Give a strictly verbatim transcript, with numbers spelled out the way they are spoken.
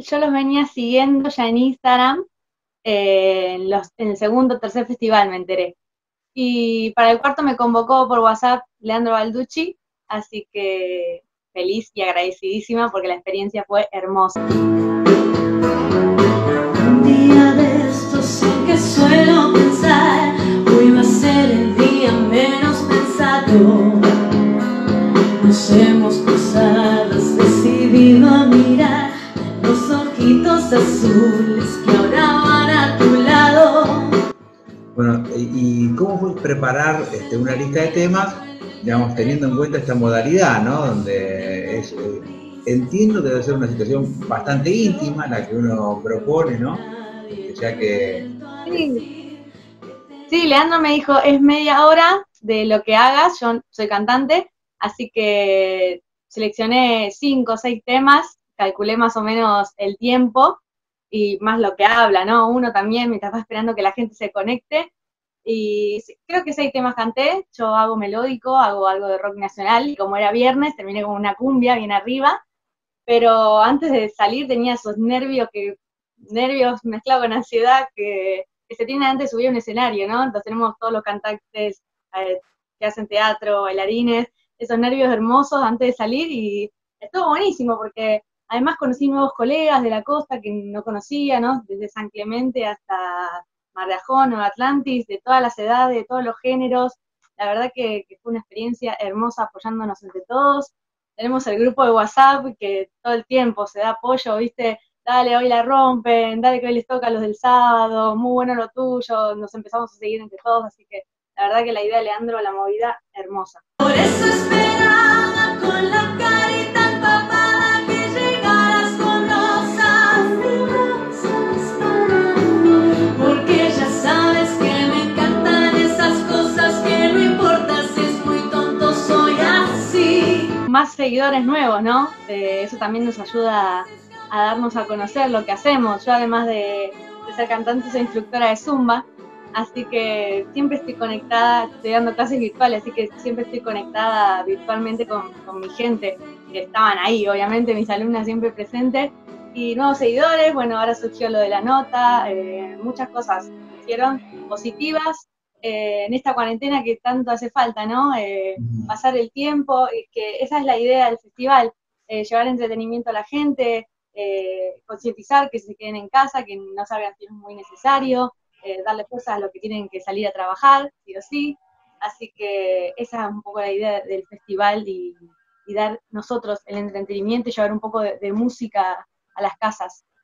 yo los venía siguiendo ya en Instagram, eh, en, los, en el segundo o tercer festival me enteré. Y para el cuarto me convocó por WhatsApp Leandro Balducci, así que feliz y agradecidísima porque la experiencia fue hermosa. Un día de estos sin que suelo pensar, hoy va a ser el día menos pensado. Nos hemos cruzado, has decidido a mirar los ojitos azules que ahora van a tu lado. Bueno, ¿y cómo fue preparar este, una lista de temas, digamos, teniendo en cuenta esta modalidad, ¿no? Donde es, eh, entiendo que debe ser una situación bastante íntima la que uno propone, ¿no? Ya que... Sí, sí, Leandro me dijo, es media hora de lo que hagas, yo soy cantante, así que seleccioné cinco o seis temas, calculé más o menos el tiempo y más lo que habla, ¿no? Uno también, mientras va esperando que la gente se conecte. Y creo que seis temas canté, yo hago melódico, hago algo de rock nacional, y como era viernes, terminé con una cumbia bien arriba, pero antes de salir tenía esos nervios, que nervios mezclados con ansiedad que, que se tienen antes de subir a un escenario, ¿no? Entonces tenemos todos los cantantes eh, que hacen teatro, bailarines, esos nervios hermosos antes de salir, y estuvo buenísimo porque además conocí nuevos colegas de la costa que no conocía, ¿no? Desde San Clemente hasta Mar de Ajón, Nueva Atlantis, de todas las edades, de todos los géneros. La verdad que, que fue una experiencia hermosa apoyándonos entre todos. Tenemos el grupo de WhatsApp que todo el tiempo se da apoyo, ¿viste? Dale, hoy la rompen, dale que hoy les toca a los del sábado, muy bueno lo tuyo, nos empezamos a seguir entre todos, así que la verdad que la idea de Leandro, la movida, hermosa. Por eso esperaba con la carita empapada que llegaras con rosas y rosas para mí, porque ya sabes que me encantan esas cosas que no importa si es muy tonto, soy así. Más seguidores nuevos, ¿no? Eh, eso también nos ayuda a darnos a conocer lo que hacemos. Yo además de, de ser cantante soy instructora de Zumba, así que siempre estoy conectada, estoy dando clases virtuales, así que siempre estoy conectada virtualmente con, con mi gente, que estaban ahí, obviamente, mis alumnas siempre presentes, y nuevos seguidores. Bueno, ahora surgió lo de la nota, eh, muchas cosas hicieron positivas eh, en esta cuarentena que tanto hace falta, ¿no? Eh, pasar el tiempo, y que esa es la idea del festival, eh, llevar entretenimiento a la gente, eh, concientizar que se queden en casa, que no salgan si no es muy necesario, eh, darle fuerza a los que tienen que salir a trabajar, sí o sí. Así que esa es un poco la idea del festival, y, y dar nosotros el entretenimiento y llevar un poco de, de música a las casas.